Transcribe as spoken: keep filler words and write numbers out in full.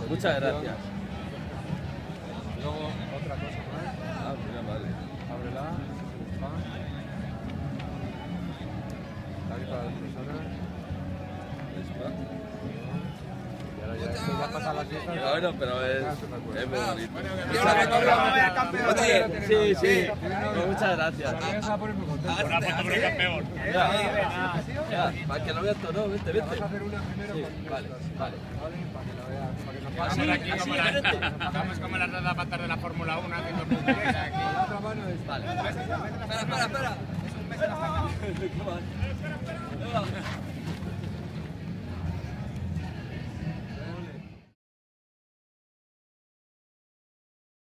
Muchas gracias. Luego otra cosa más. Ah, mira, vale. Ábrela. Pam. Aquí para las personas. Y ahora ya, esto ya pasa a las fiestas. Bueno, pero es, es muy bonito. Sí, sí. Pues muchas gracias. Se va a poner muy contento. Una foto por el campeón. Ya, ya, para que lo veas tú, ¿no? Vente, vente. Vamos a hacer una primero Sí, con vale, vale. Vale, para que lo veas. Para que nos Así, Estamos aquí así, como diferente. las, estamos como las patas de la Fórmula uno haciendo puntos aquí. La otra mano es. Vale. Espera, espera, espera. Es un mes en la